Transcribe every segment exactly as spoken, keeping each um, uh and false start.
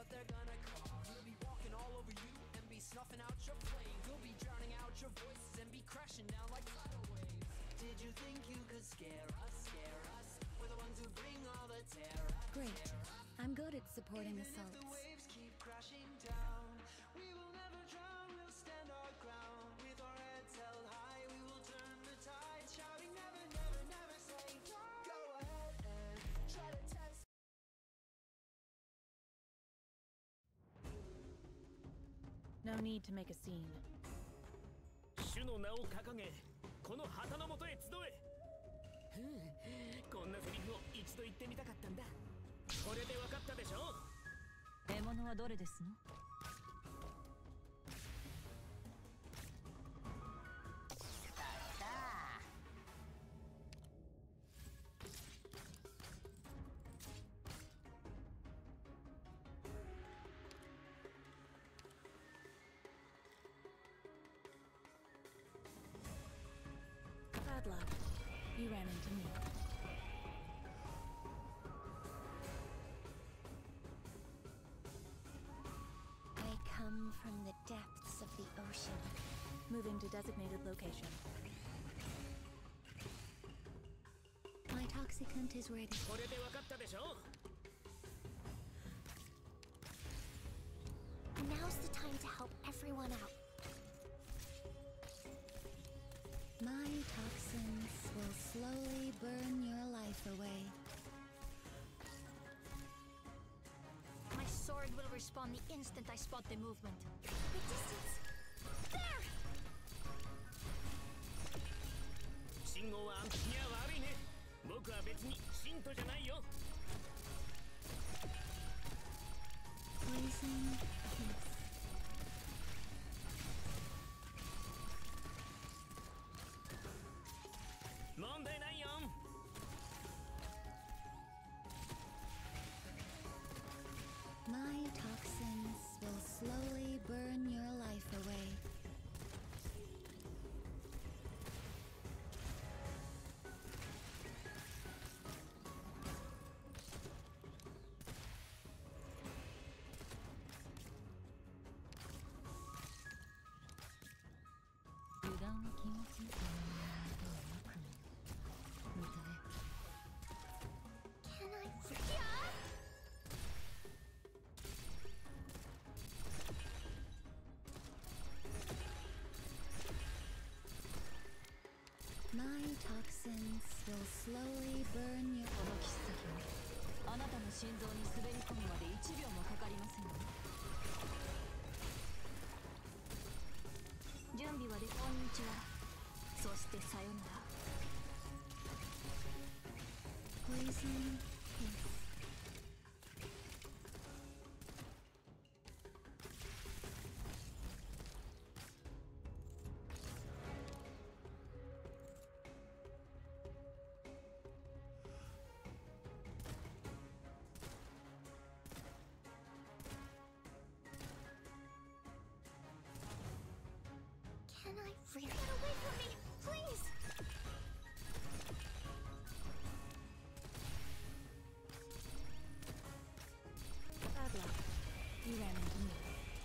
what they're gonna call. We'll be walking all over you and be snuffing out your flame. We'll be drowning out your voices and be crashing down like tidal waves. Did you think you could scare us, scare us? We're the ones who bring all the terror. Great. I'm good at supporting Even assaults. if the waves keep crashing down, we will never drown, we'll stand our ground. With our heads held high, we will turn the tide, shouting never, never, never say die. Go ahead and try to test. No need to make a scene. 主の名を掲げ、この旗の下へ集え。ふん、こんなセリフを一度言ってみたかったんだ。これで分かったでしょ。 獲物はどれですの？Bad luck. You ran into me. I come from the depths of the ocean. Moving to designated location. My toxicant is ready. これで分かったでしょ。 Now's the time to help everyone out. My toxins will slowly burn your life away. My sword will respawn the instant I spot the movement. The distance! There! 信号は暗記には悪いね。僕は別に信徒じゃないよ。 Poison kiss. 問題ないよ。 My toxins will slowly burn your life away. Can I... My toxins will slowly burn your... この切っ先はあなたの心臓に滑り込むまでいちびょうもかかりません。準備はでこんにちは。そしてさよなら。Poison kiss. Can I really... Get away from me! Please! Bad luck. You ran into me.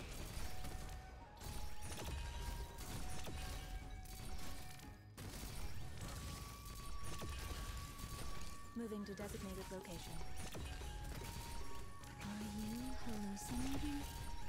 Moving to designated location. Are you hallucinating?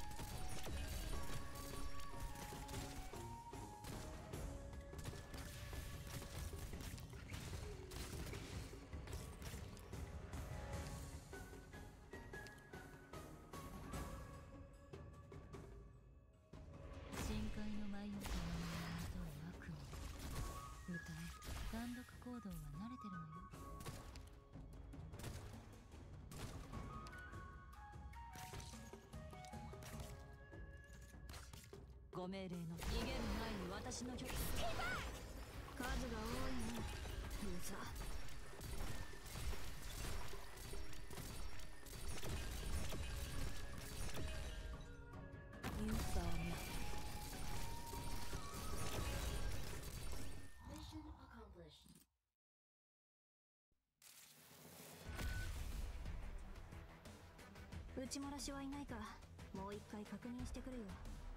Go ご命令の逃げる前に私の曲数が多いな。うざ。You saw me. Mission accomplished. 宇ち漏らしはいないかもう一回確認してくるよ。